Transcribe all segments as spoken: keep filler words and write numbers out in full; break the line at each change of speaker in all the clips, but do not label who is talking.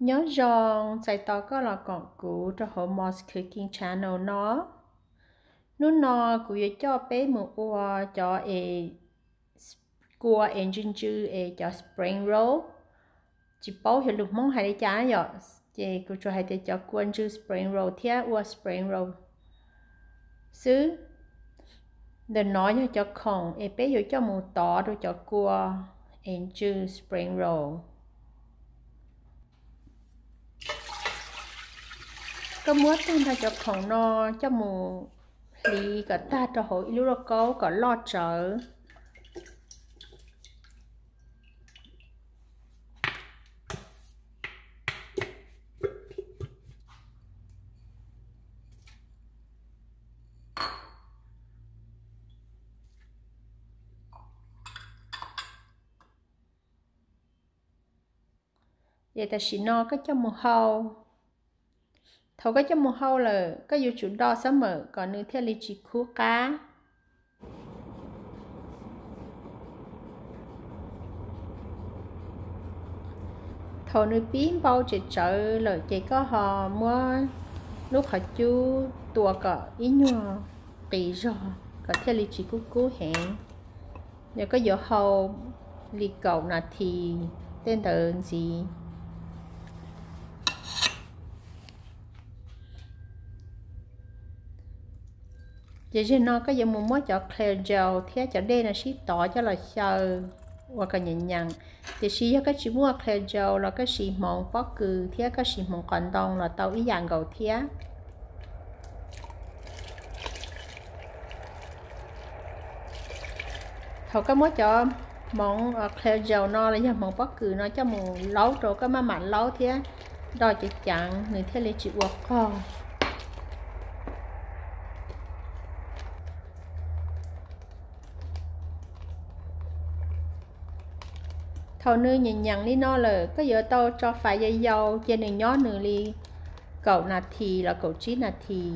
nhớ rằng chạy tao có là còn cũ cho họ Moss Cooking Channel nó nó nó cũng cho bé một qua cho e qua engine chữ e cho spring roll chỉ bảo hiệu lục mong hay để trả rồi chị cũng cho hay để cho quân chữ spring roll thia qua spring roll xứ để nói cho con e bé rồi cho một tỏ rồi cho qua engine spring roll có muốn tên ta cho con nó cho một lý cả ta cho hội lúc đó có có lo trở vậy ta chỉ nó có cho một hậu thầu có cho một hậu là có yêu chủ đo sớm mở còn nếu theo lý chỉ khu cá thầu nơi biến bao chỉ trợ là chỉ có họ mua lúc họ chú tua cỡ ý nhua kỳ rồi có theo lý chỉ khu cú hẹn nếu có yêu hậu lý cầu là thì tên tờ gì vậy cho nó có dùng một món cho clear gel thế cho đây là ship tỏ cho là sờ hoặc là nhận nhận thì chỉ có chỉ mua clear gel là cái gì mỏng bó cừ thế cái gì mỏng còn đông là tao ý dạng gầu thế thầu cái món cho mỏng clear gel nó là do mỏng bó cừ nó cho một lâu rồi cái má mặn lâu thế đòi chỉ chẳng người thế lấy chịu work con thầu nơi nhìn nhận đi nó là có giờ tao cho phải dây dầu trên này nhó nửa ly cậu là thì là cậu chí là thì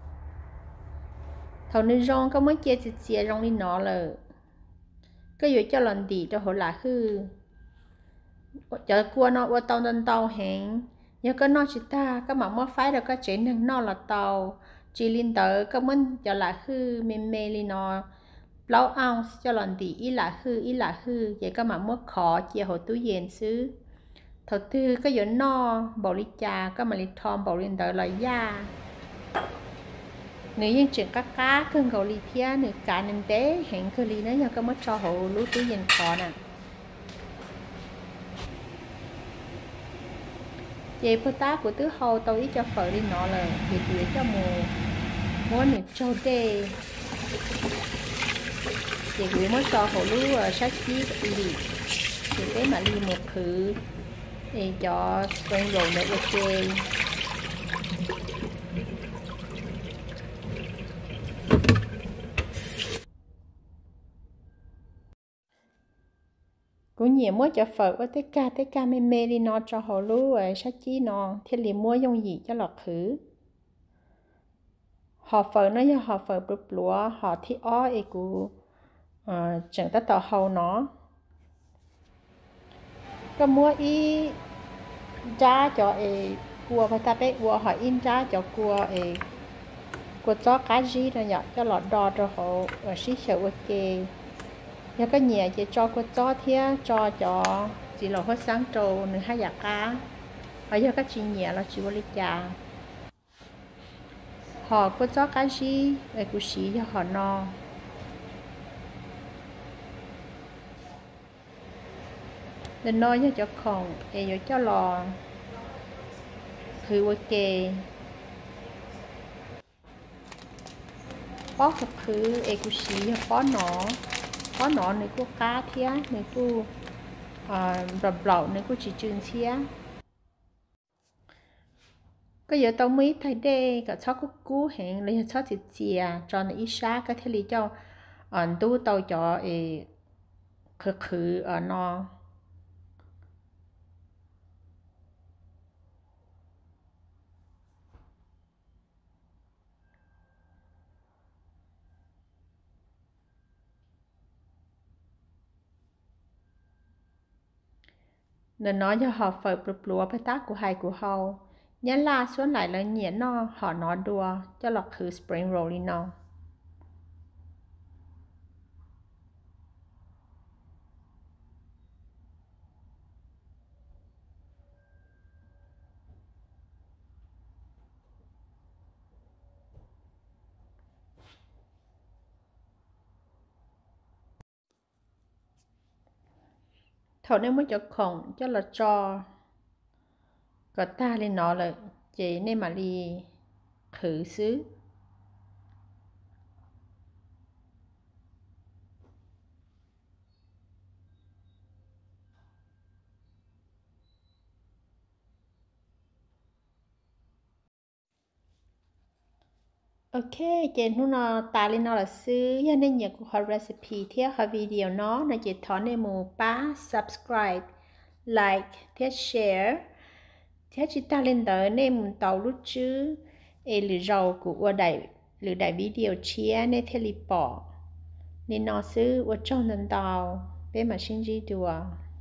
thầu nơi rong có mấy chia chia chia rong đi nó là cái giờ cho lần đi cho họ là hư cho qua nó qua tàu đơn tàu hẹn nhớ có nó chỉ ta các mà mất phái được cái chuyện năng nó là tàu chỉ liên tới có muốn cho là hư mê mê li nó lâu ounce cho lần đi ý là hư ý là hư vậy các mà mất khó chia hồ túi yen xứ thứ tư cái giờ no bảo lý trà các mà lý thom bảo liên tới là da nếu như chuyện các cá cưng cầu lý thia nếu cá nên té hẹn cơ lý nó nhờ có mất cho hồ lú túi yen khó nè vậy bữa ta của tứ hầu tôi ý cho phở đi nó là thì tụi cho mù muốn được cho đê thì gửi mất cho hồ lú sát chí đi thì cái mà đi một thử thì cho quen rồi nữa ok cũng nhiều mua cho phở với tất cả tất cả mê mê đi nó cho hồ lú sát chí nó thì liền mua dùng gì cho lọt thử họ phở nó do họ phở bự lúa họ thì ó ấy của chẳng tất tàu hầu nó có mua ý giá cho ấy cua phải ta biết cua họ in giá cho cua ấy cua chó cá gì này nhở cho lọt đò cho họ ở xí xẻo ok nhưng có nhiều chỉ cho cua chó thế cho cho chỉ là hết sáng trâu nữa hai giặc cá ở giờ các chị nhẹ là chỉ có lý trà họ cua chó cá gì ấy cua xí cho họ no nên nói cho con để cho lò thử ok bó thật thứ ấy cũng xí bó nó bó nó này của cá thía này của rập lậu này của chỉ trường xía cái giờ tao mới thấy đây cả cháu cũng cú hẹn lấy cháu chỉ chìa cho nó ít xa cái thế lý cho anh tu tao cho ấy khử khử ở nó nên nói cho họ phải bự bự phải tác của hai của họ nhớ là xuống lại là nhẹ nó họ nói đùa cho lọc khử spring roll đi nó thầu nên mới cho khổng cho là cho có ta lên nó là chế nên mà đi khử xứ ok chế nó nó ta lên nó là xứ cho nên nhiều của họ recipe theo họ video nó nó chỉ thọ nên mù ba subscribe like theo share theo chỉ ta lên đó nên mình tàu lúc chứ ê lử rau của đại lử đại video chia nên theo lì bỏ nên nó xứ ở trong lần tàu bé mà xin gì đùa